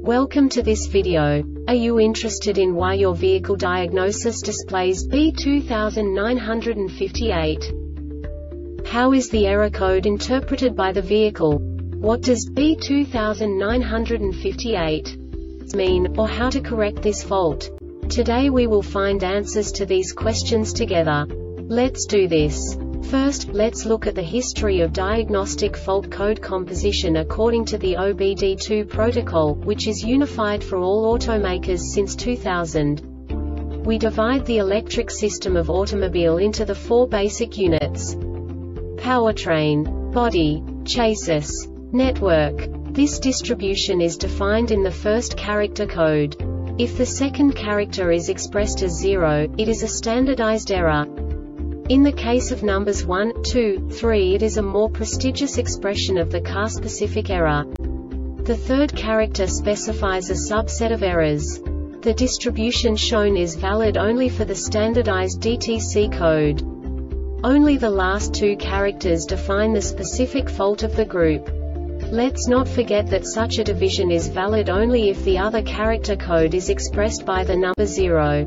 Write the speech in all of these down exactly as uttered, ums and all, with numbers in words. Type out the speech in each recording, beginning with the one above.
Welcome to this video. Are you interested in why your vehicle diagnosis displays B two nine five eight? How is the error code interpreted by the vehicle? What does B two nine five eight mean, or how to correct this fault? Today we will find answers to these questions together. Let's do this. First, let's look at the history of diagnostic fault code composition according to the O B D two protocol, which is unified for all automakers since two thousand. We divide the electric system of automobile into the four basic units: powertrain, body, chassis, network. This distribution is defined in the first character code. If the second character is expressed as zero, it is a standardized error. In the case of numbers one, two, three, it is a more prestigious expression of the car-specific error. The third character specifies a subset of errors. The distribution shown is valid only for the standardized D T C code. Only the last two characters define the specific fault of the group. Let's not forget that such a division is valid only if the other character code is expressed by the number zero.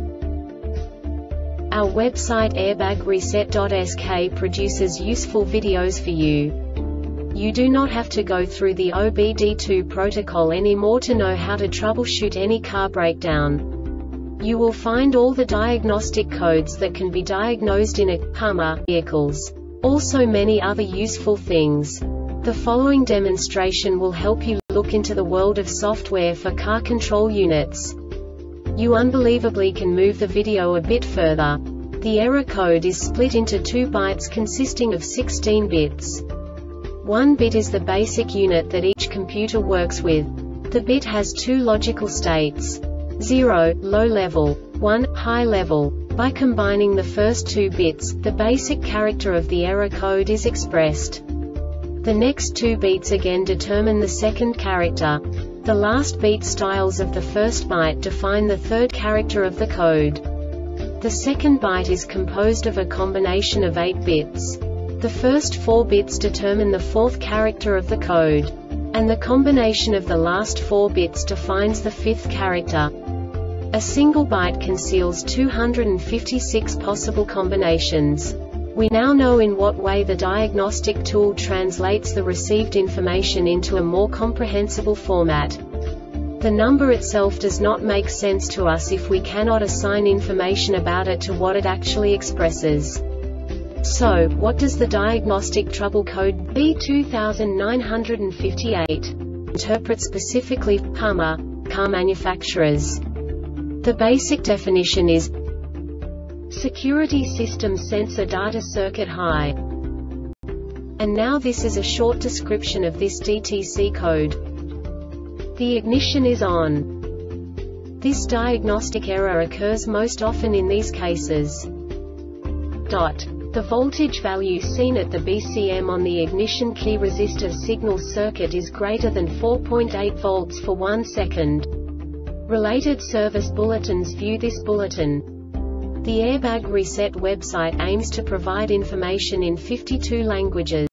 Our website airbag reset dot S K produces useful videos for you. You do not have to go through the O B D two protocol anymore to know how to troubleshoot any car breakdown. You will find all the diagnostic codes that can be diagnosed in a Hummer vehicles. Also many other useful things. The following demonstration will help you look into the world of software for car control units. You unbelievably can move the video a bit further. The error code is split into two bytes consisting of sixteen bits. One bit is the basic unit that each computer works with. The bit has two logical states: zero, low level, one, high level. By combining the first two bits, the basic character of the error code is expressed. The next two beats again determine the second character. The last beat styles of the first byte define the third character of the code. The second byte is composed of a combination of eight bits. The first four bits determine the fourth character of the code. And the combination of the last four bits defines the fifth character. A single byte conceals two hundred fifty-six possible combinations. We now know in what way the diagnostic tool translates the received information into a more comprehensible format. The number itself does not make sense to us if we cannot assign information about it to what it actually expresses. So, what does the diagnostic trouble code B two nine five eight interpret specifically for Hummer car manufacturers? The basic definition is Security System Sensor Data Circuit High. And now this is a short description of this D T C code. The ignition is on. This diagnostic error occurs most often in these cases. Dot. The voltage value seen at the B C M on the ignition key resistor signal circuit is greater than four point eight volts for one second. Related service bulletins view this bulletin. The Airbag Reset website aims to provide information in fifty-two languages.